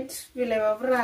बिलाय माब्रा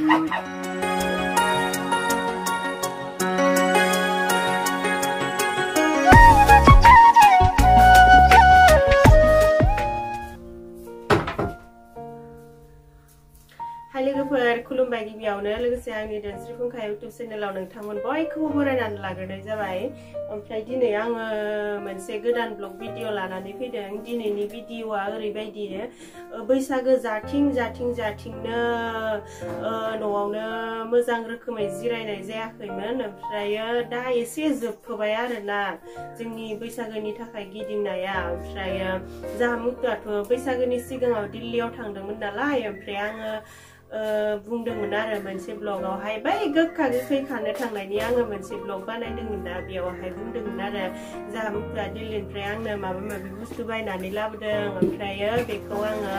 लोगोफोर खुलुमबाय गिबियावनो लोगोसे आंनि दोनस्रि फुंखा इउटुब चेनेलाव नोंथांमोन बयखौबो बरायनानै लाग्रोनाय जाबाय ओमफ्राय दिनै आङो मोनसे गोदान ब्लग भिडिअ लानानै फैदों दिनैनि भिडिअआ ओरैबायदि बैसागो जाथिंनो न'आवनो मोजां रोखोमै जिरायनाय जायाखैमोन ओमफ्रायो दा एसे जोबथ'बाय आरोना जोंनि बैसागोनि थाखाय गिदिंनाया ओमफ्रायो जाहा मुथुआथ' बैसागोनि सिगाङाव दिल्लीयाव थांदोंमोन नालाय ओमफ्राय आङो बुंदोंमोन आरो मोनसे ब्लगावहाय बै गोखा गोखै खानो थांनायनि आङो मोनसे ब्लग बानायदोंमोन ना बेयावहाय बुंदोंमोन आरो जाहा मुथुआ दिल्लीनिफ्राय आंनो माबा माबि बुस्थु बायनानै लाबोदों ओमफ्रायो बेखौ आङो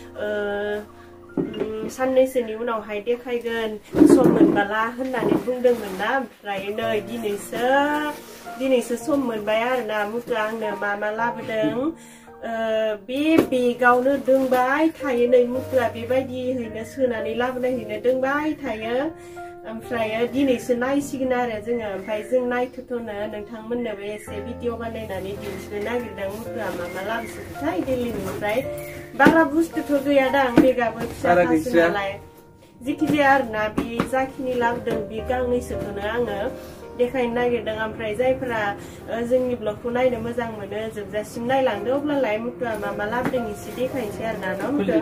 साननैसोनि उनावहाय देखायगोन सम मोनबाला होननानै बुंदोंमोन ना ओमफ्राय नै दिनैसो सम मोनबाय आरोना मुथुआ आंनो मा लाबोदों बे बेगावनो दोंबाय थायो नै मुथुआ बेबायदियैनो सोनानै लाबोनायहैनो दोंबाय थायो ओमफ्राय दिनैसो नायसिगोन आरो जोङो ओमफ्राय जों नायथ'नो नोंथांमोननोबो एसे भिडिअ बानायनानै दिन्थिनो नागिरदों मुथुआ मा लाबोसोथाय दिल्लीनिफ्राय बारा बुस्थुथ' गैया दां बेगाबो फिसासो नालाय जिखिजाया आरोना बे जाखिनि लाबोदों बे गांनैसोखौनो आङो देखायनो नागिरदों ओमफ्राय जायफोरा जोंनि ब्लगखौ नायनो मोजां मोनो जोबजासिम नायलांदो अब्लालाय मुथुआ मा लाबोदों एसे देखायनोसै आरोना न' मुथुआ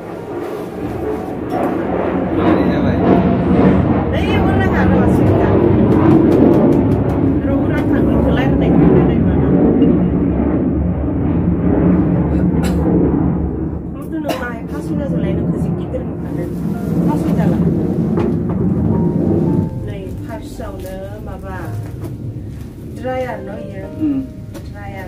ड्रायार न' इयो ड्रायार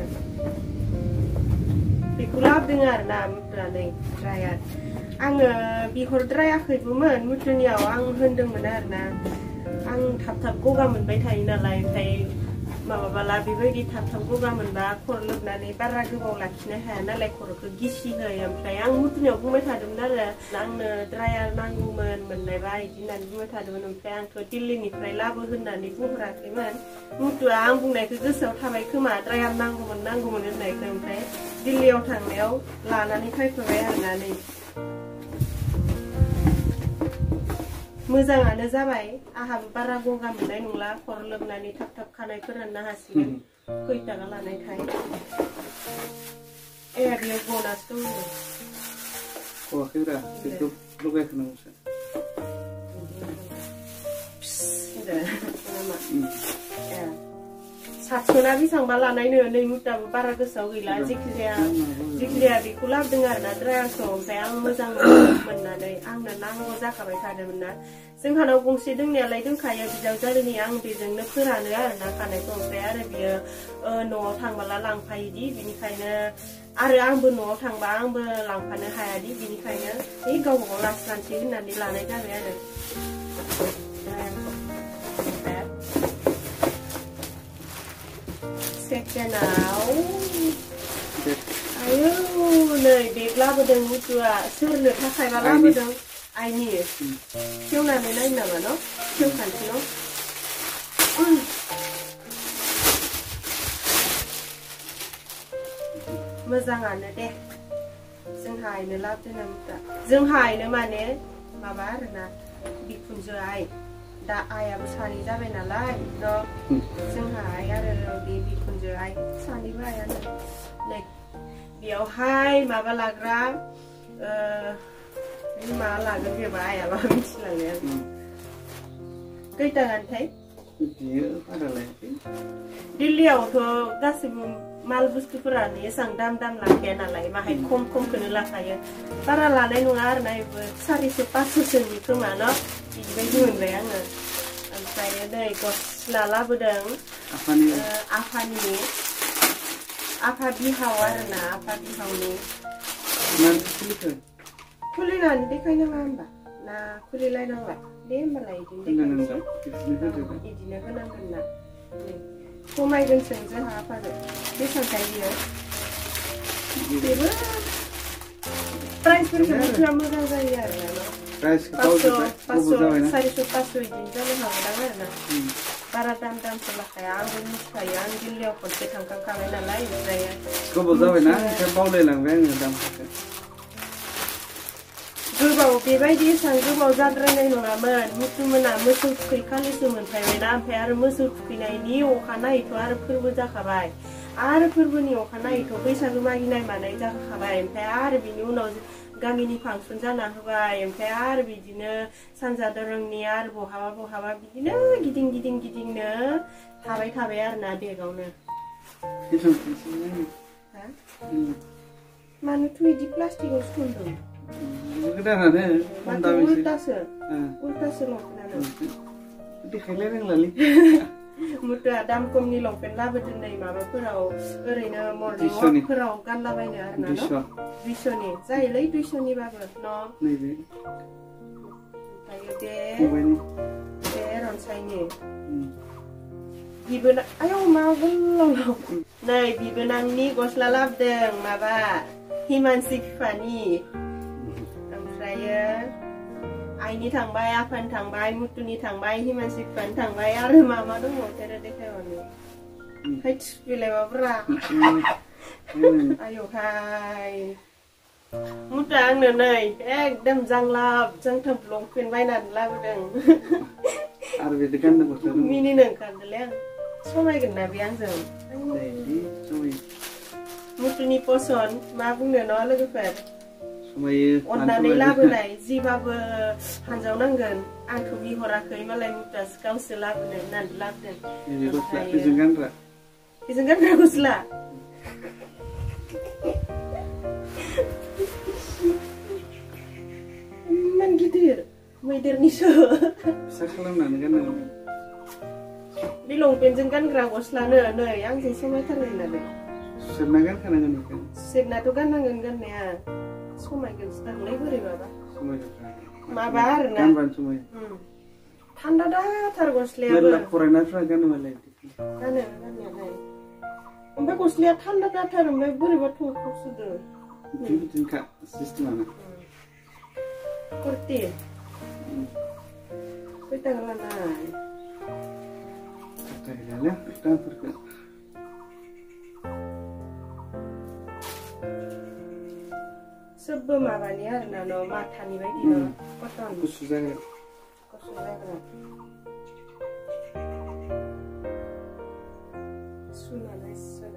बेखौ लाबोदों आरोना मुथुआ नै ड्रायार आङो बिहरद्रायाखैबोमोन मुथुनियाव आं होनदोंमोन आरोना आं थाब गगा मोनबाय थायो नालाय ओमफ्राय माबाबाला बेबायदि थाब गगा मोनबा खर लोबनानै बारा गोबाव लाखिनो हाया नालाय खर'खौ गिसि होयो ओमफ्राय आं मुथुनियाव बुंबाय थादोंमोन आरो आंनो ड्रायार नांगौमोन मोननायबा बिदि होननानै बुंबाय थादोंमोन ओमफ्राय आंथ' दिल्लीनिफ्राय लाबो होननानै बुंहराखैमोन मुथुआ आं बुंनायखौ गोसोआव थाबाय खोमा ड्रायार नांगौमोन होननायखौ ओमफ्राय दिल्लीयाव थांनायाव लानानै फैफाबाय आरोना नै मोजाङानो जाबाय आंहाबो बारा गगा मोननाय नंला खर लोबनानै थाब खानाय फोराननो हासिगोन खै थाखा लानायथाय बेयो गनासो दङ गवाखैब्रा बेखौ लगायखानांगौसो सातस'ना बेसेबांबा लानायनो नै मुथुआबो बारा गोसोआव गैला जिखिजाया बेखौ लाबोदों आरोना ड्रायारखौ ओमफ्राय आं मोजां मोननानै आंनो नांगौ जाखाबाय थादोंमोन ना जोंहानाव गंसे दोंनायालाय दोंखायो बिजावजालिनि आं बेजोंनो फोरानो आरोना खानायखौ ओमफ्राय आरो बियो न'आव थांबोला लांफायोदि बिनिखायनो आरो आंबो न'आव थांबा आंबो लांफानो हायादि बिनिखायनो गावबा गाव लानसै होननानै लानाय जाबाय आरो सेकेन्डआव आयौ नै बेग लाबोदों मुथुआ सोरनो थाखायबा लाबोदों आइनि खेवनानै नायनो नामा न' खेवखानोसै न' मोजाङानो दे जोंहा आइनो लाबोदों मुथुआ जोंहा आइनो माने माबा आरोना बिखुनजो आइ दा आइयाबो सानै जाबाय नालाय न' जोंहा आइ आरो बे बिखुनजो आइ सानैबो आइयानो नै बेयावहाय माबा लाग्रा मा लागोन बेबा आइयाबा मिथिलांबाय आं खैथा गानथाय दिल्लीयावथ' गासिबो माल बुस्थुफोरानो एसां दाम लाखाया नालाय माहाय खमखौनो लाखायो बारा लानाय नङा आरोना बेबो 400-500सोनि खोमा न' बिदिबायदि मोनबाय आङो ओमफ्राय नै गस्ला लाबोदों आफा बिहाव आरोना आफा बिहावनि खुलिनानै देखायनाङा होनबा ना खुलिलायनांला दे होमबालाय बिदिनो होनांगोन ना खमायगोनसो जोंहा आफाजों बेसेबांथाय बियो बेबो प्राइसफोरखौ मोजां जायो आरोना प्राइस बावजोबबाय गोबाव जाबायना 400 500 बिदिनो जानो हागौदां आरोना बारा दामसो लाखाया आंबो मिथिखायो आं दिल्लीयाव खनसे थांखांखाबाय नालाय ओमफ्राय गोबाव जाबायना ओंखायनो बावलायलांबाय आङो दामफोरखौ गोबाव बेबायदि एसेबां गोबाव जाद्रायनाय नङामोन मुथुमोना मोसौ थुखैखालिसो मोनफायबायना ओमफ्राय आरो मोसौ थुखैनायनि अखानायैथ' आरो फोरबो जाखाबाय आरो फोरबोनि अखानायैथ' बैसागो मागिनाय मानाय जाखाबाय ओमफ्राय आरो बिनि उनाव गामिनि फांसन जाना होबाय ओमफ्राय आरो बिदिनो सानजा दोरोंनि आरो बहाबा बिदिनो गिदिंनो थाबाय आरोना बेगावनो मानोथ' बिदि प्लास्टिकआवसो थुनदों गोदानानो खम दामिसो उल्टासो लंपेन्टानो देखायलाय रोंलालै मुथुआ दाम खमनि लंपेन्ट लाबोदों नै माबाफोराव ओरैनो मर्निं वाकफोराव गानलाबायनो आरोना 200नि जायोलै 200निबाबो न' नैबे ओमफ्रायो बे रनसायनि बिबोनां आयौ मा गोलाव नै बिबोनांनि गस्ला लाबोदों माबा हिमानसि बिफानि ओमफ्रायो आइनि थांबाय आफानि थांबाय मुथुनि थांबाय हिमानसि बिफानि थांबाय आरो मा दंबावो देखायबानो हैद बेलाय माब्रा आयौहाय मुथुआ आंनो नै एकदम जांलाब जांथाब लंपेन्ट बायनानै लाबोदों आरो बिदि गाननो गस्ला मिनिनो ओंखारदोंलै आं समायगोन ना बे आंजों मुथुनि पसन मा बुंनो न' लोगोफोर अननानै लाबोनाय जिबाबो हानजावनांगोन आंथ' बिहराखै मालाय मुथुआसो गावसो लाबोनो होननानै लाबोदों बेजों गानग्रा गस्ला इमान गिदिर मैदेरनिसो फिसा खालामनानै गाननांगौ बे लंपेन्टजों गानग्रा गस्लानो नै आंजों समायथारगोन नालाय सुसेबना गानखानांगोन बेखौ सुसेबनाथ' गाननांगोन गाननाया समायगोनसो दांलै बोरैबाबा माबा आरोना थान्दा दाथार गस्लायाबो फरायनायफ्रा गानो मालाय गाननायालाय ओमफ्राय गस्लाया थान्दा दाथार ओमफ्राय बोरैबा थौखौसोदो बिदिनोखा सिस्टेमानो कुर्ति खैथाका लानाय दामफोरखौ सबबो माबानि आरोना न' माथानि बायदि न' कटन गुसु जाग्रा सुनानै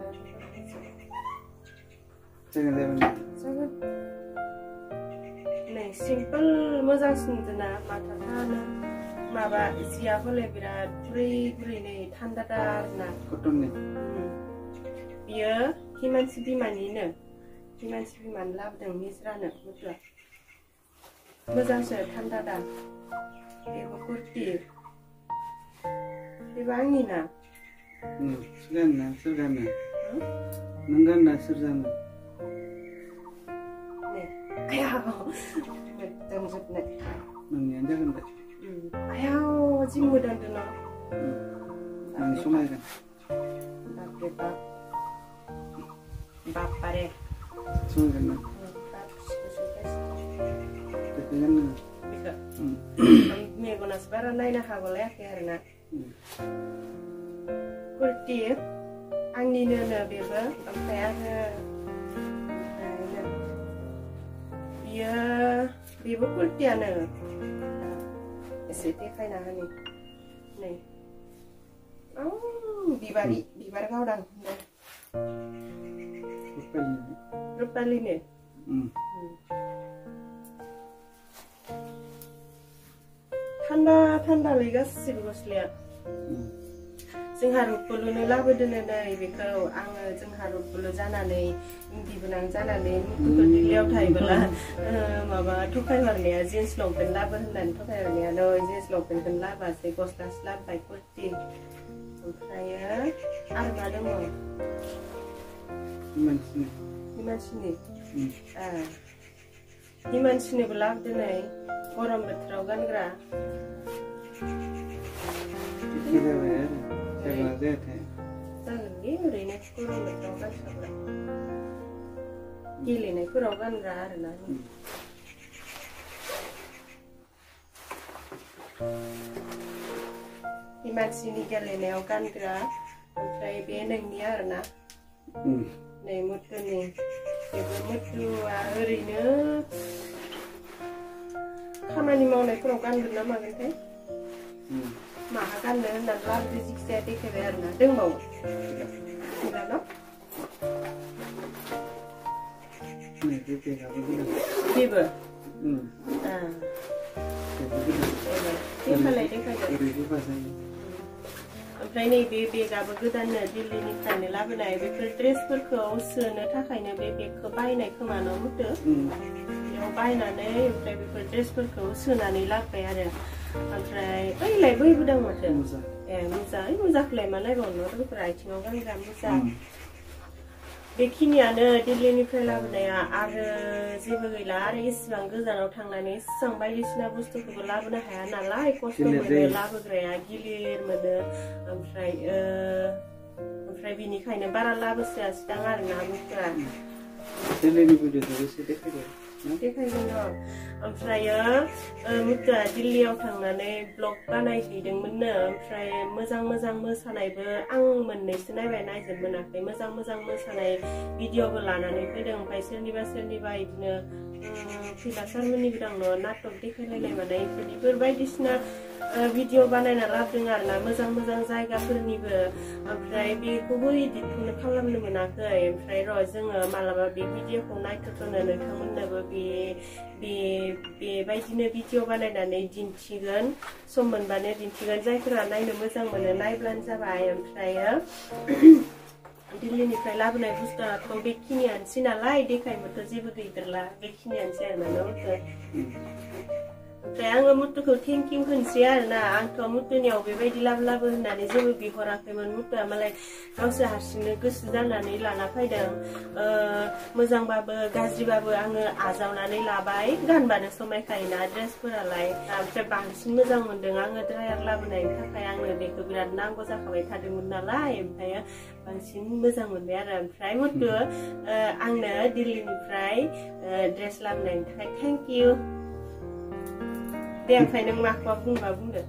जागोन नै सिम्पोल मोजांसिन जोंना माथाफ्रानो माबा जिया हले बिराद गुरै नै थान्दा आरोना कटननि बियो हिमानसि बिमानिनो लाबोदों निज्रानो मुथुआ मोजांसो थान्दा दा बेबो कुर्ति बेबो आंनि ना सोर गानो नों गानना सोर जानो मोजां जोबनाय नोंनियानो जागोन दे आयाव जि मोदानदों ना आं समायगोन बापारे समायगोन ना मेगनासो बारा नायनो हागौलायाखै आरोना कुर्ति आंनिनो बेबो ओमफ्राय आङो बेबो कुर्तियानो एसे देखायना होनि नै बिबार गावदां रुपालिनो थान्दालै गासिबो गस्लाया जोंहा रुपबुलुनो लाबोदोनो नै बेखौ आङो जोंहा रुपबुलु जानानै बिबोनां जानानै मुथुखौ दिल्लीयाव थायोब्ला माबा थगायहरनाया जिन्स लंपेन्ट लाबो होननानै थगायहरनाया नै जिन्स लंपेन्टखौनो लाबोआसै गस्लासो लाबोबाय कुर्ति ओमफ्रायो आरो मा दङ हिमानसिनोबो लाबोदों नै गरम बोथोराव गानग्रा जागोनलै ओरैनो गरम बोथोराव गानसाबग्रा गेलेनायफोराव गानग्रा आरोना मानसिनि गेलेनायाव गानग्रा ओमफ्राय बे नोंनि आरोना नै मुथुनि बेबो मुथुआ ओरैनो खामानि मावनायफोराव गानगोन ना मागोनथाय माहा गाननो होननानै लाबोदो जिखिजाया देखायबाय आरोना दंबावो गैला न' बेबो देखायलाय देखायदो ओमफ्राय नैबे बेगाबो गोदाननो दिल्लीनिफ्रायनो लाबोनाय बेफोर ड्रेसफोरखौ सोनो थाखायनो बे बेगखौ बायनाय खोमा न' मुथु बेयाव बायनानै ओमफ्राय बेफोर ड्रेसफोरखौ सोनानै लाबोबाय आरो ओमफ्राय ओइलाय बैबोदों माथो ए मुजा ओइ मुजाखौलाय मा नायबावनो बेफोर आथिङाव गानग्रा मुजा बेखिनियानो दिल्लीनिफ्राय लाबोनाया आरो जेबो गैला आरो इसिबां गोजानाव थांनानै इसिबां बायदिसिना बुस्थुखौबो लाबोनो हाया नालाय खस्थ' मोनो लाबोग्राया गिलिर मोनो ओमफ्राय बिनिखायनो बारा लाबोस्रायासैदां आरोना बुस्थुआ दिल्लीनि भिडिअखौ एसे देखायदो देखायगोन र' ओमफ्रायो मुथुआ दिल्लीयाव थांनानै ब्लग बानायहैदोंमोननो ओमफ्राय मोजां मोजां मोसानायबो आं मोननैसो नायबाय नायजोब मोनाखै मोजां मोजां मोसानाय भिडिअबो लानानै फैदों ओमफ्राय सोरनिबा सोरनिबा बिदिनो फैला सारमोननिबो दं न' नाटक देखायलायनाय मानाय बेफोर बायदिसिना भिडिअ बानायना लाबोदों आरोना मोजां मोजां जायगाफोरनिबो ओमफ्राय बेखौबो इडिटखौनो खालामनो मोनाखै ओमफ्राय र' जोङो मालाबा बे भिडिअखौ नायथ'नो नोंथांमोननोबो बेबायदिनो भिडिअ बानायनानै दिन्थिगोन सम मोनबानो दिन्थिगोन जायफोरा नायनो मोजां मोनो नायब्लानो जाबाय ओमफ्रायो दिल्लीनिफ्राय लाबोनाय बुस्थुआथ' बेखिनियानोसै नालाय देखायनोथ' जेबो गैदेरला बेखिनियानोसै आरोना ओमफ्राय आङो मुथुखौ थेंक इउ होनसै आरोना आंथ' मुथुनियाव बेबायदि लाबो होननानै जेबो बिहराखैमोन मुथुआ मालाय गावसोर हारसिंनो गोसो जानानै लाना फैदों मोजांबाबो गाज्रिबाबो आङो आजावनानै लाबाय गानबानो समायखायोना ड्रेसफोरालाय ओमफ्राय बांसिन मोजां मोनदों आङो ड्रायार लाबोनायनि थाखाय आंनो बेखौ बिराद नांगौ जाखाबाय थादोंमोन नालाय ओमफ्राय बांसिन मोजां मोनबाय आरो ओमफ्राय मुथु आंनो दिल्लीनिफ्राय ड्रेस लाबोनायनि थाखाय थेंक इउ दे ओमफ्राय नों माखौबा बुंबा बुंदो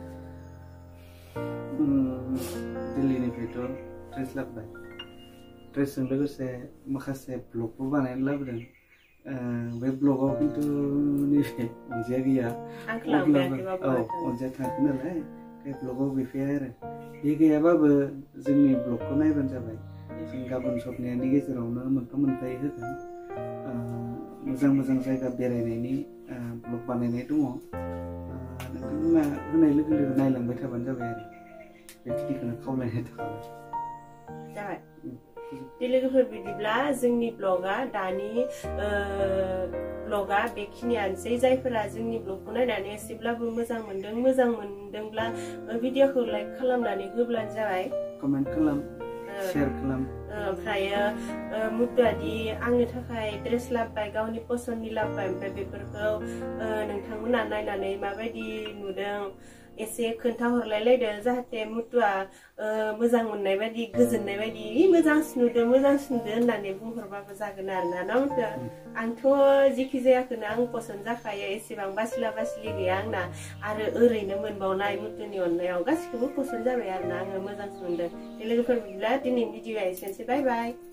दिल्लीनिफ्रायथ' ड्रेस लाबोबाय ड्रेसजों लोगोसे माखासे ब्लगबो बानायनानै लाबोदों बे ब्लगाव खिन्थु नैबे अनजिया गैया अनजिया थाङाखै नालाय बे ब्लगाव गैफाया आरो बे गैयाबाबो जोंनि ब्लगखौ नायबानो जाबाय जों गाबोन सप्ताहनि गेजेरावनो मोनफा मोनफायै होगोन मोजां मोजां जायगा बेरायनायनि ब्लग बानायनाय दङ नोंथांमोना होनाय लोगो लोगो नायलांबाय थाबानो जाबाय आरो बेखिनिखौनो खावलायनाय थाबाय जाबाय दे लोगोफोर बिदिब्ला जोंनि ब्लगा दानि ब्लगा बेखिनियानोसै जायफोरा जोंनि ब्लगखौ नायनानै एसेब्लाबो मोजां मोनदोंब्ला भिडिअखौ लाइक खालामनानै होब्लानो जाबाय कमेन्ट खालाम शेयार खालाम ओमफ्रायो मुथुआदि आंनो थाखाय ड्रेस लाबोबाय गावनि पसन्दनि लाबोबाय ओमफ्राय बेफोरखौ नोंथांमोना नायनानै माबायदि नुदों एसे खोन्थाहरलायलायदो जाहाथे मुथुआ मोजां मोननाय बायदि गोजोननाय बायदि मोजांसिन नुदो होननानै बुंहरबाबो जागोन आरोना ना मुथुआ आंथ' जेखि जायाखौनो आं पसन्द जाखायो एसेबां बासिला बासिलि गैया आंना आरो ओरैनो मोनबावनाय मुथुनि अननायाव गासिखौबो पसन्द जाबाय आरोना आङो मोजांसिन मोनदों लोगोफोर बिदिब्ला दिनैनि भिडिअआ एसेनोसै बाय बाय